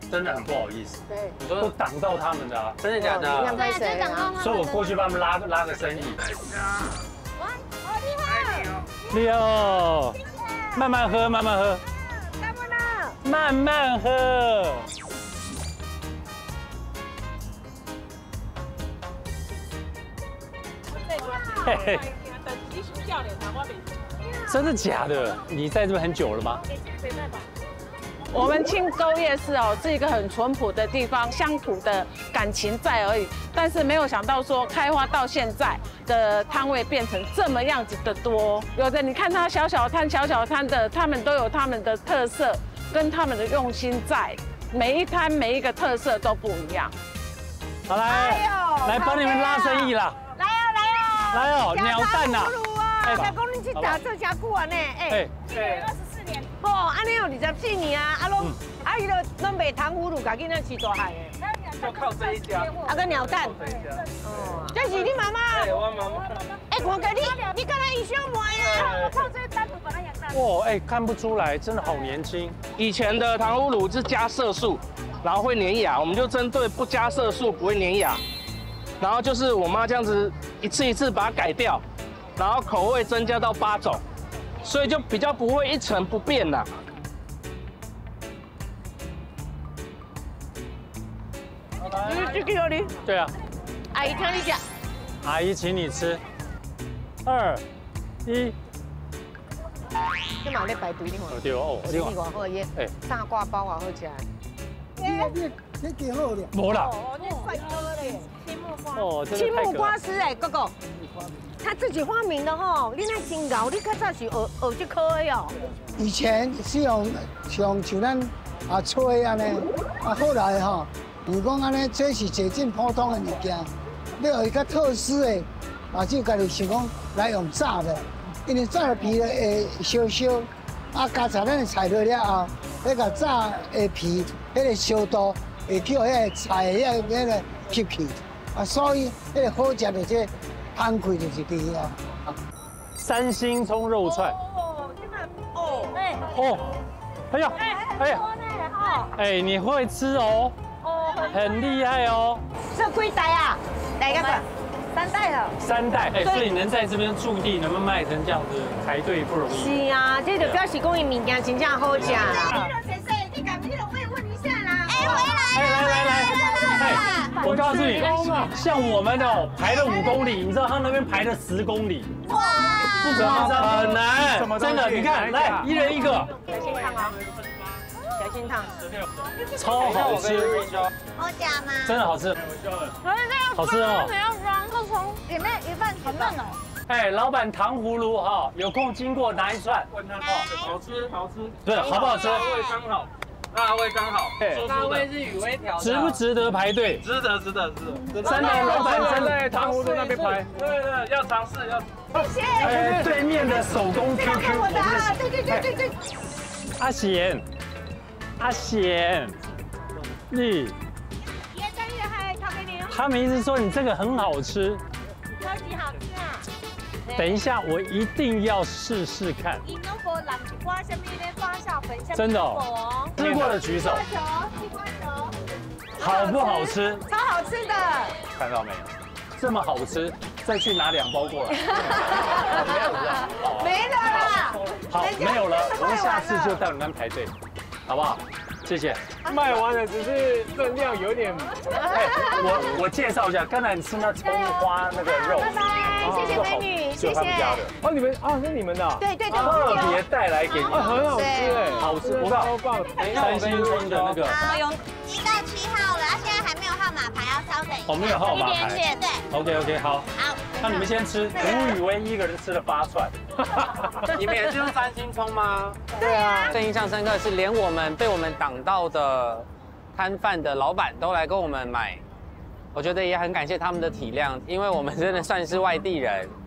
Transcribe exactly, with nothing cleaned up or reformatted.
真的很不好意思。 对， 你说都挡到他们的啊， 真的假的？ 你看拍谁啊？ 所以我过去帮他们拉拉个生意。 哇，好厉害！ 六，慢慢喝，慢慢喝， 干嘛呢？ 慢慢喝。嘿嘿。真的假的？你在这边很久了吗？ 我们青州夜市哦，是一个很淳朴的地方，乡土的感情在而已。但是没有想到说，开花到现在的摊位变成这么样子的多。有的你看它小小摊、小小摊的，他们都有他们的特色跟他们的用心在，每一摊每一个特色都不一样。 好来，来帮你们拉生意啦！ 来哦来哦， 来哦，鸟蛋呐！ 哎，老公你去打这家久啊呢？哎， 对，二十四年。 哦，安尼有二十四年啊，啊拢啊伊都拢卖糖葫芦，家囡仔饲大汉的。 就靠这一家。 啊个鸟蛋。哦，这是你妈妈。 对，我妈妈。 哎，看个你，你敢若医生妹啊？ 我靠，这些单独把它养大。 哇，哎，看不出来，真的好年轻。 以前的糖葫芦是加色素，然后会粘牙，我们就针对不加色素不会粘牙，然后就是我妈这样子一次一次把它改掉，然后口味增加到八种，所以就比较不会一成不变啦。 你这个你， 对啊， 阿姨请你吃。 阿姨请你吃。二，一。 你嘛咧排队，你看。 对哦， 生意偌好耶！哎，三挂包偌好食。 哎，你你几好咧？ 无啦。 哦，那帅哥嘞，青木瓜。 哦，真的青木太可爱。 瓜丝哎，哥哥，他自己发明的吼，你那真牛，你较早是学学这科的哦。 以前是用像像咱啊吹安尼，啊后来吼，如讲安尼，这是接近普通的物件。你有一个特殊的，啊就家己想讲来用炸的，因为炸的皮呢会烧烧，啊加上咱的材料了后，迄个炸的皮，迄个烧度会叫迄个菜遐迄个吸气，啊所以迄个好食的这摊开就是第一啊。 三星葱肉串。 哦，这个哦，哎， 哦，哎呀，哎呀， 哦， 哎，你会吃哦， 哦， 很厉害哦。 这几代啊？哪个的？ 三代了。 三代，哎，所以能在这边驻地，能够卖成这样子，排队不容易。 是啊，这就表示讲伊物件真正好食啦。 先生，你敢不敢我也问一下啦？哎，回哎，来来来，哎，我告诉你，像我们的排了五公里，你知道他那边排了十公里， 哇， 不夸张，很难，真的。你看，来一人一个， 小心烫啊！小心烫。 超好吃， 好假吗？ 真的好吃，好吃哦。 要软，后从里面一半好嫩哦。 哎，老板糖葫芦哈，有空经过拿一串， 问他哦，好吃好吃， 对，好不好吃？ 辣味刚好，辣味刚好，辣味是雨薇调的， 值不值得排队？ 值得值得值得。 真的，老板真的糖葫芦那边排， 对对，要尝试要。 谢谢。 哎，对面的手工 Q Q， 我的啊，对对对对对。 阿贤，阿贤，你， 越战越嗨，交给你哦。 他们一直说你这个很好吃， 超级好吃啊！ 等一下我一定要试试看。 伊农博蓝瓜下面的发酵粉， 真的哦，吃过的举手。 球，西瓜球。 好不好吃？ 超好吃的。 看到没有？这么好吃，再去拿两包过来。没有了， 没了啦。 好，没有了，我们下次就带你们排队，好不好？谢谢。 卖完了，只是分量有点。 哎，我我介绍一下，刚才你吃那葱花那个肉， 拜拜，谢谢美女，谢谢。 哦，你们啊，是你们的。 对对对， 特别带来给你， 很好吃哎， 好吃，我告诉你，三星葱的那个。 好，有一到七号了，现在还没有号码牌，要稍等一下。 哦，没有号码牌。 对。 OK OK， 好。 好。 那你们先吃。吴宇威一个人吃了八串。 你们也是用三星葱吗？ 对啊。 最印象深刻是连我们被我们挡到的摊贩的老板都来跟我们买，我觉得也很感谢他们的体谅，因为我们真的算是外地人。